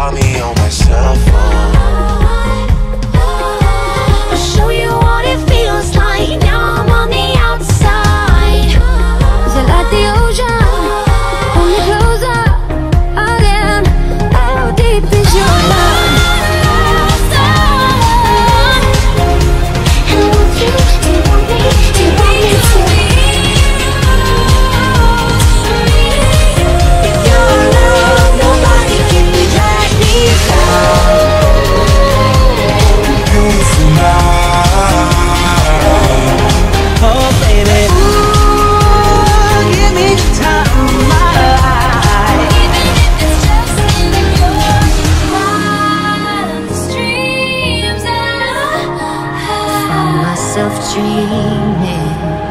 call me on my cell phone. I'll show you what it feels like. Now I'm on the outside. Is it like the ocean? Pull me closer again. How deep is your love? And won't you, do you want me, do you want me to? With your love, nobody can drag me down. Oh baby, ooh, give me the time of my life. Even if it's just in your wildest dreams, I find myself dreaming.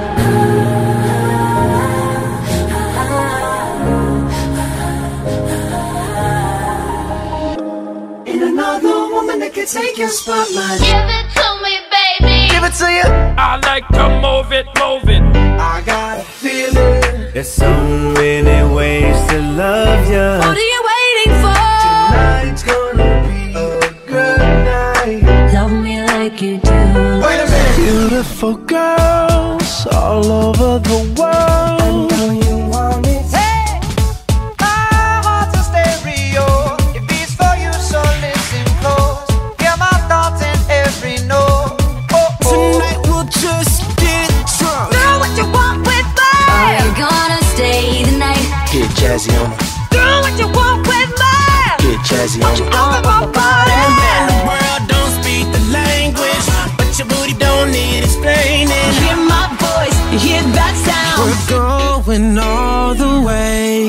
Ain't another woman that can take your spotlight. Give it to me, baby. Give it to you. I like to move it, move it. I got a feeling. There's so many ways to love you. What are you waiting for? Tonight's gonna be a good night. Love me like you do. Wait a minute. Beautiful girls all over the world. I know you want it. Hey, my heart's a stereo. It beats for you, so listen close. Hear my thoughts in every note. Oh, oh. Tonight we'll just get drunk. Do what you want with me. Are you gonna stay the night? Get jazzy on it. Do what you want with me. Get jazzy on it. All of my body. The world don't speak the language, but your booty don't need explaining. Hear my voice, you hear that sound. We're going all the way.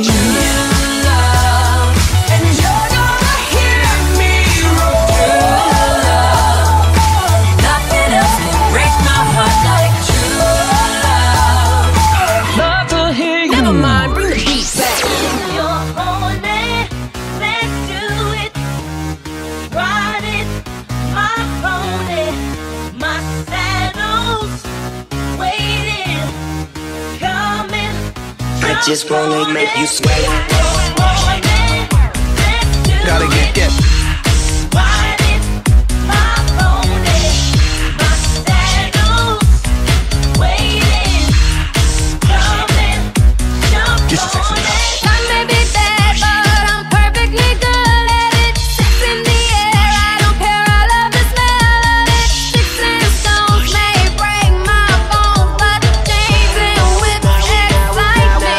And you're gonna hear me roar. Nothing else can break my heart like true love. Love to hear you. Never mind, bring the beat back. You're on it, let's do it. Ride it, my pony, my saddle's waiting, coming. I just wanna make you sweat. Gotta get Ride it, my pony, my saddle's waiting, coming. Jump Get your sexy on it. I may be bad, but I'm perfectly good at it. Sex in the air, I don't care. I love the smell of it. Sticks and stones may break my bones, but dancing with excitement.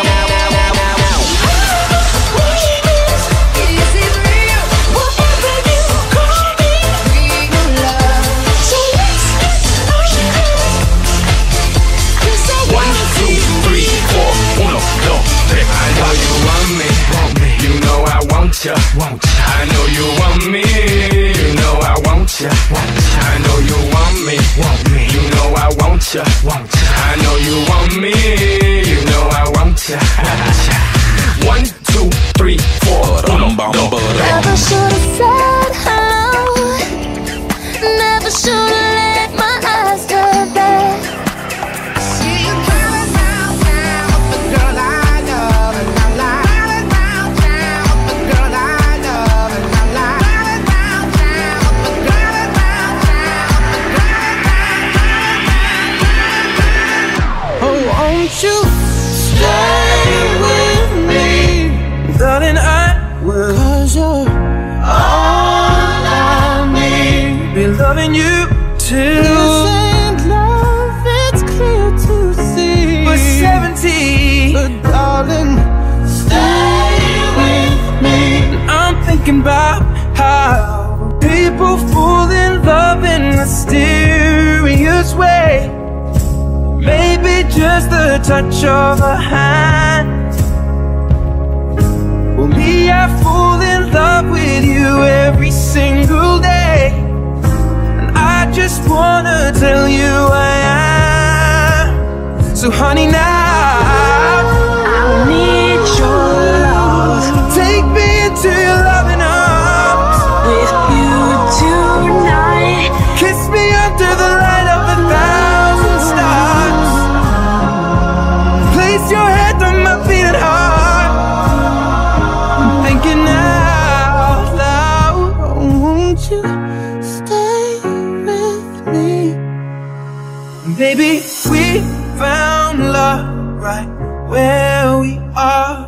This is real. Whatever you call me, real love. So let's get started. Cause I One, two, three, four. Uno, dos, tres. I know you want me. You know I want ya. I know you want me. You know I want ya. I know you want me. You know I want ya. I know you want me. You know I want ya. 1, 2, 3, 4. Uno, dos, tres. never should've said hello. Never should've let my eyes turn back. See you coming round town with the girl I love, and I'm lying round town with the girl I love, and I'm lying round town with the girl around town, oh, won't you stay with me, darling? I will. 'Cause you're all I need. Be loving you till this ain't love, it's clear to see. We're 70, but darling, stay with me. I'm thinking about how people fall in love in mysterious way. Maybe just the touch of a hand. Well, me, I fall in love with you every single day, and I just wanna tell you I am. So honey, now I need your love. Take me into your loving arms. With you tonight, kiss me under the light of 1,000 stars. Place your head on my beating heart. I'm thinking out loud. Baby, we found love right where we are.